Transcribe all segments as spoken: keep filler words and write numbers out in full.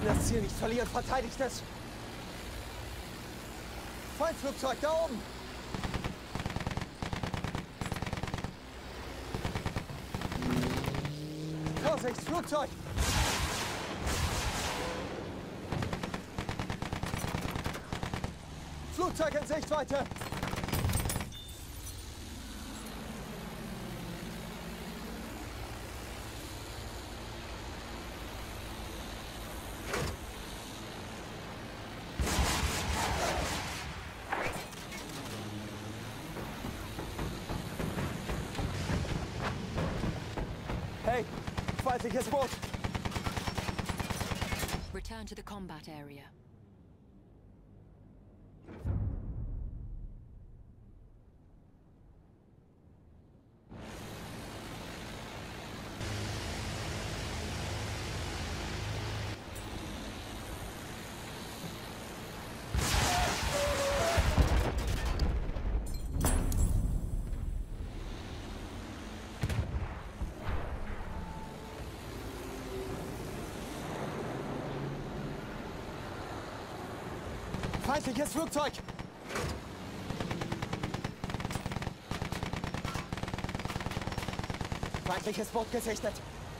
das Ziel nicht verlieren, verteidigt es! Feindflugzeug da oben! Vorsicht, Flugzeug! Flugzeug in Sichtweite! Hey, feindliches Boot! Return to the combat area. Feindliches Flugzeug! Feindliches Boot gesichtet!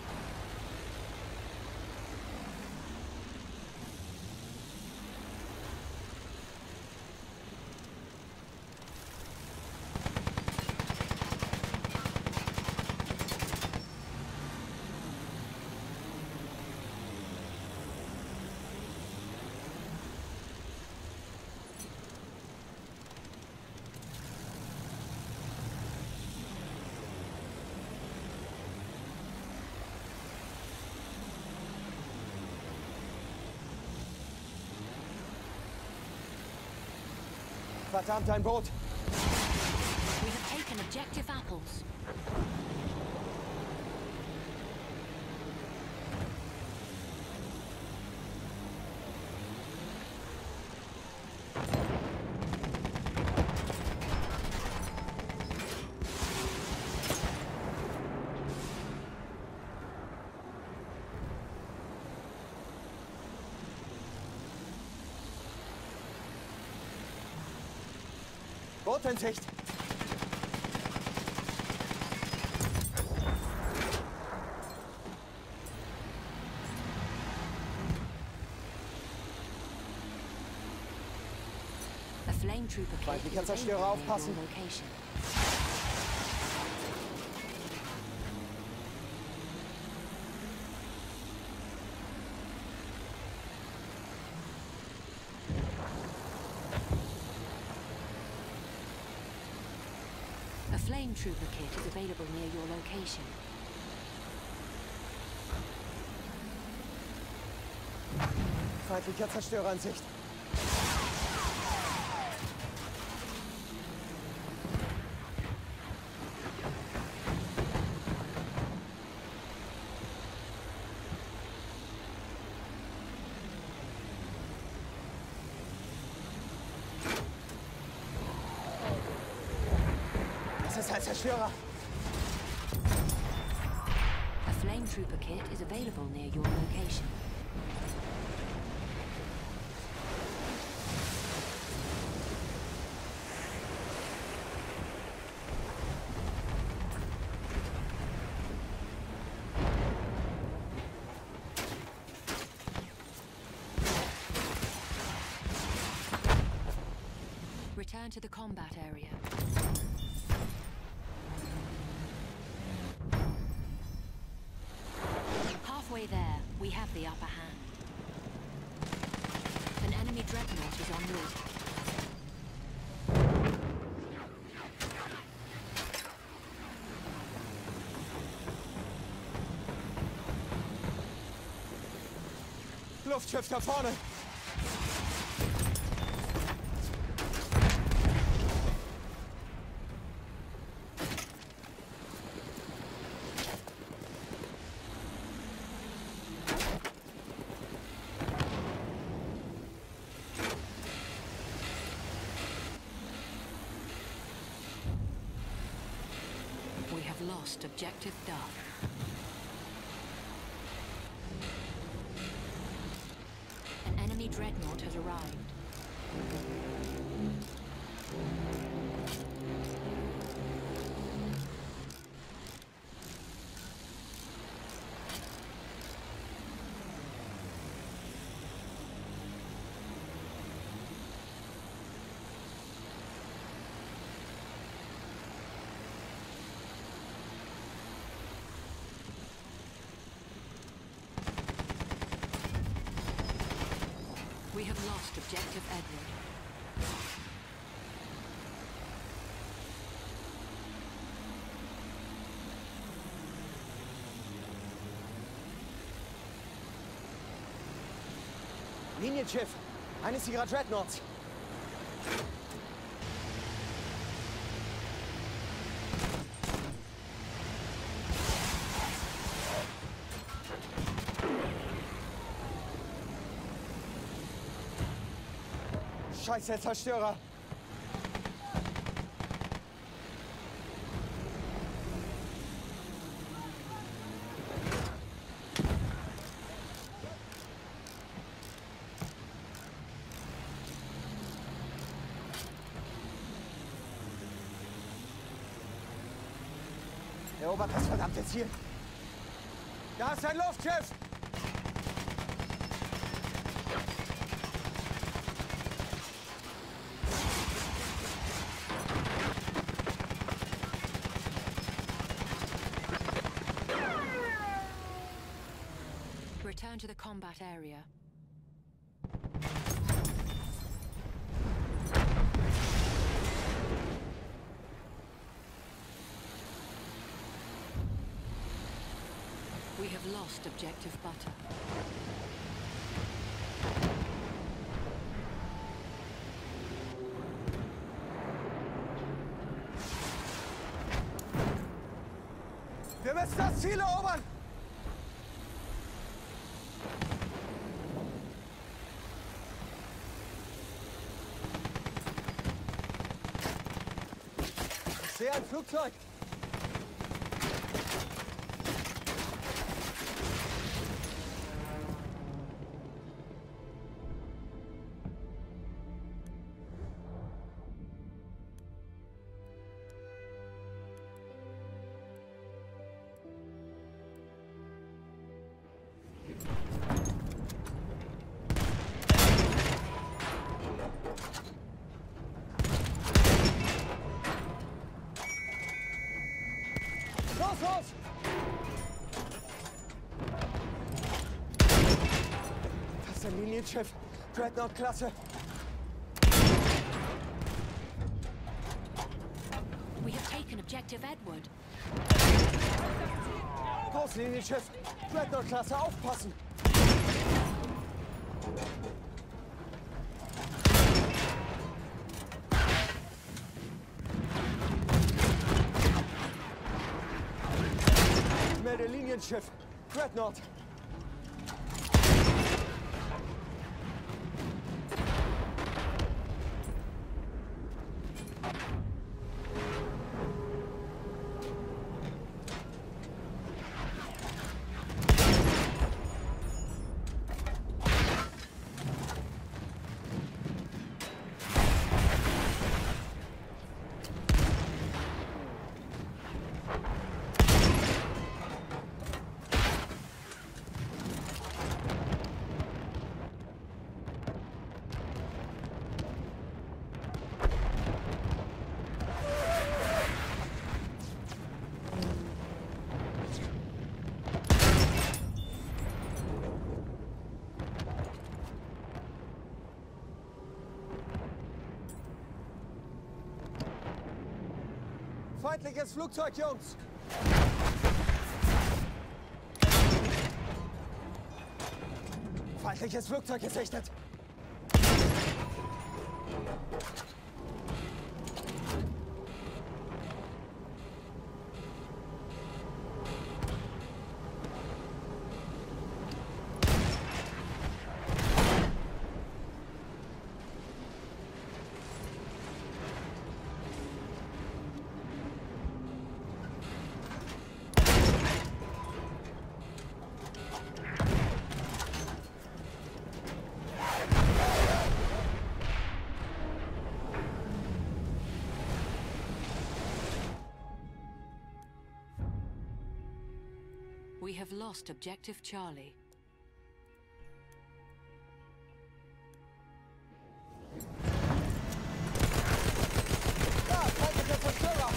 Verdammt, ein Boot! We have taken objective apples. Boot in Sicht! A flame trooper kit Feindlicher is Zerstörer, available near aufpassen! your location. A flame trooper kit is available near your location. Feindlicher Zerstörer in Sicht! Das ist ein Zerstörer! A flame trooper kit is available near your location. Return to the combat area. Halfway there, we have the upper hand. An enemy dreadnought is en route. Luftschiff da vorne! We have lost objective Duff. 'An dreadnought has arrived. We have lost objective Edward. Linienschiff! Eines ihrer Dreadnoughts! Scheiße, Zerstörer! Erobert das verdammte Ziel! Da ist ein Luftschiff! Return to the combat area. We have lost objective butter. Wir müssen das Ziel erobern! Ich sehe ein Flugzeug! Los, los! Das ist ein Linienschiff. Dreadnought-Klasse. We have taken objective Edward. Großlinienschiff. Dreadnought-Klasse, aufpassen! Ich melde Linienschiff. Dreadnought. Feindliches Flugzeug, Jungs! Feindliches Flugzeug gesichtet! We have lost Objective Charlie. Da, feindlicher Zerstörer!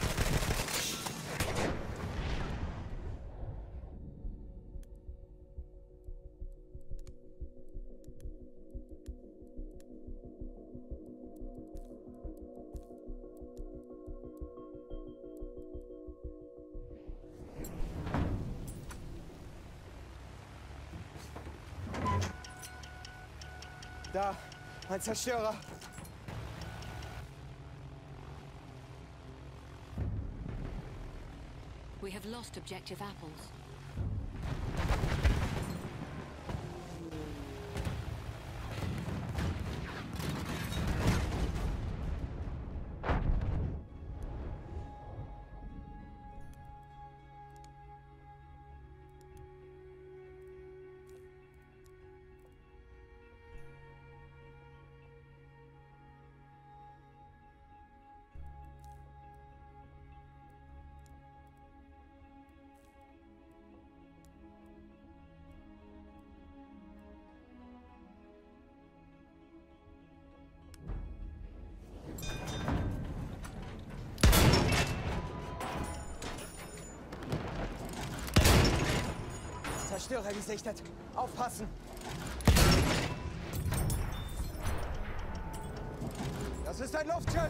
Da, ein Zerstörer. We have lost Objective Apples. Zerstörer gesichtet. Aufpassen! Das ist ein Luftschiff!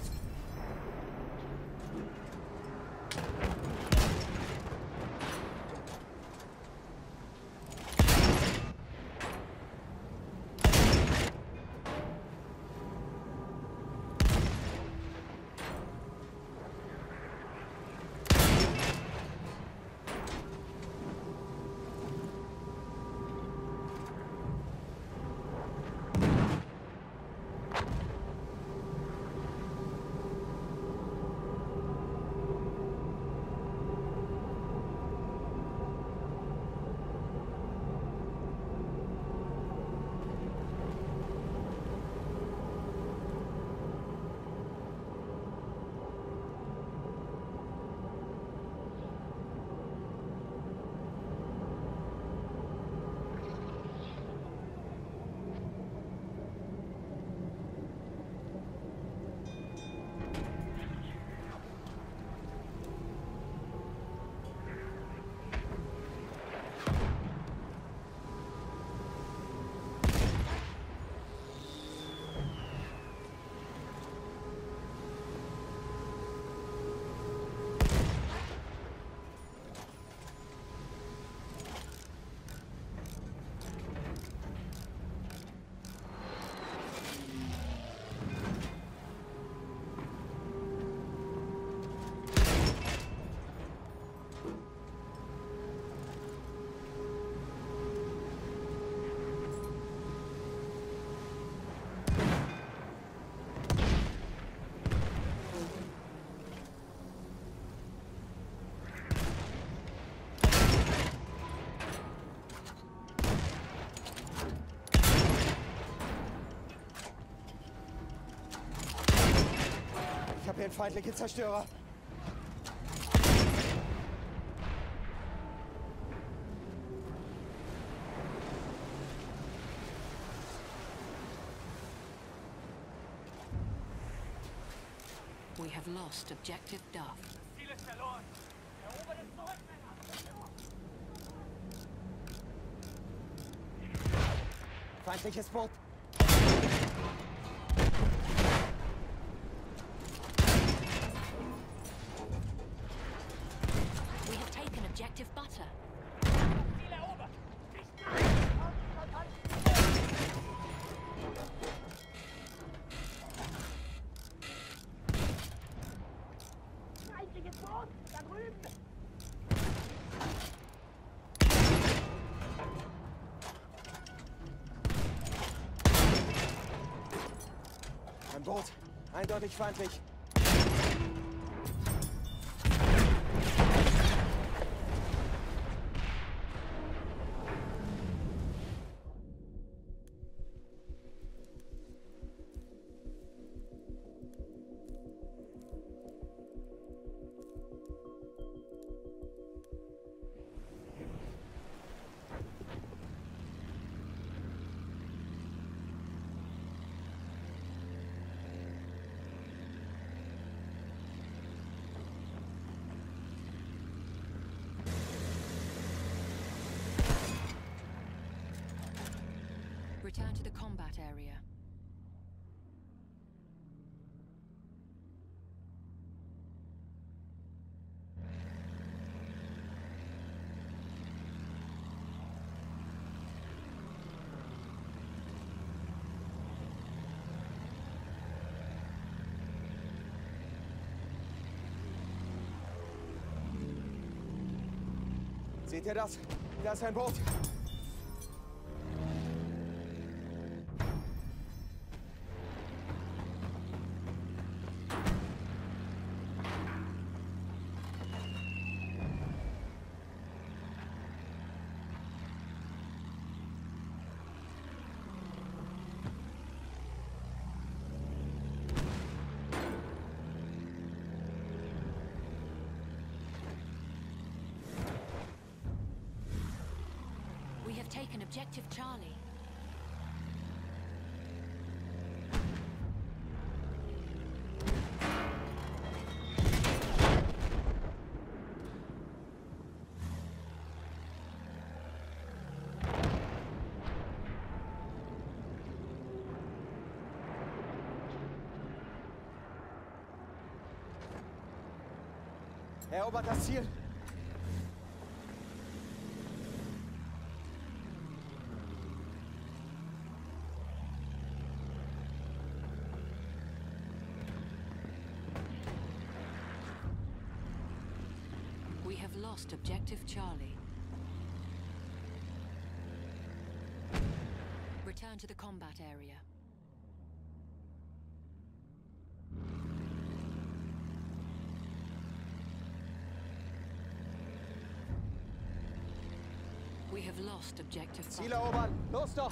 Ich habe hier einen feindlichen Zerstörer. We have lost Objective Duff. Ziel ist verloren. Erobert es zurück, Männer. Feindliches Boot. We have taken Objective Butter. Ziel erobert. Feindliches Boot, da drüben. Ein Boot. Eindeutig feindlich. Return to the combat area. Seht ihr das? Da ist ein Boot. We have taken objective Charlie. Erobert das Ziel. We have lost objective Charlie. Return to the combat area. We have lost objective Ziel Bravo. erobern. Los doch.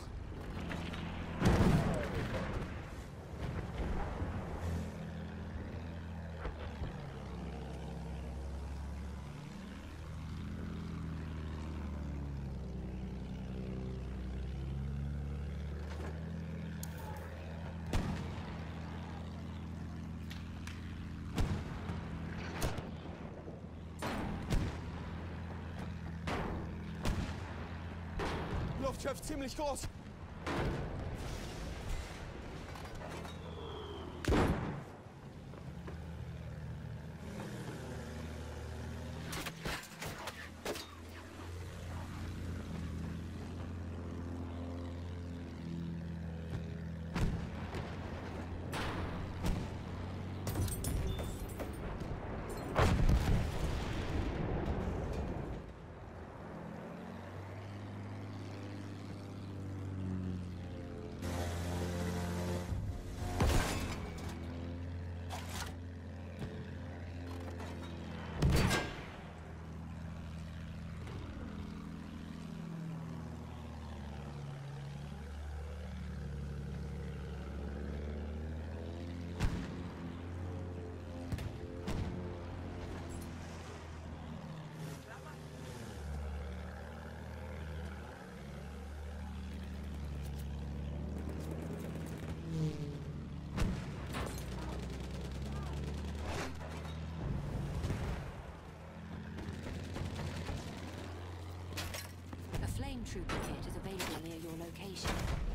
Luftschiff ziemlich groß. A flame trooper kit is available near your location.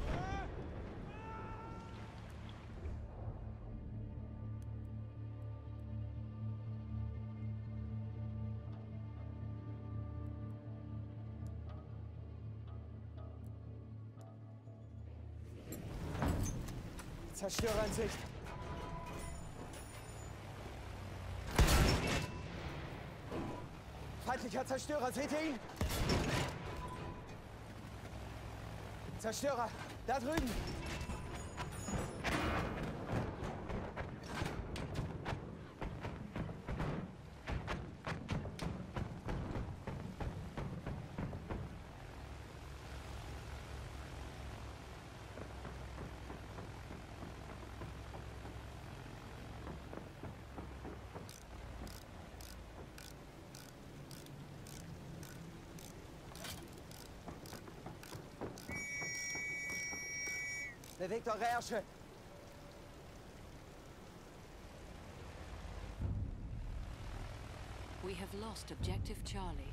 Zerstörer in Sicht. Feindlicher Zerstörer, seht ihr ihn? Zerstörer, da drüben. Bewegt eure Ärsche. We have lost objective Charlie.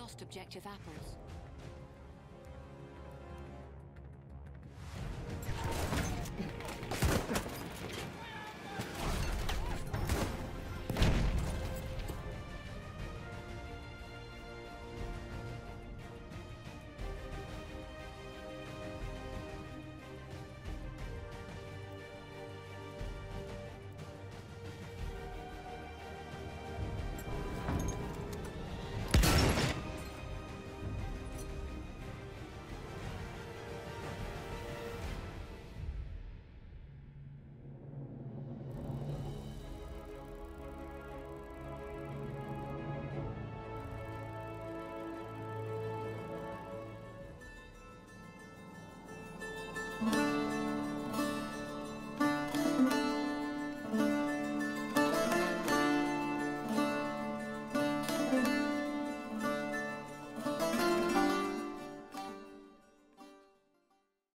lost objective apples.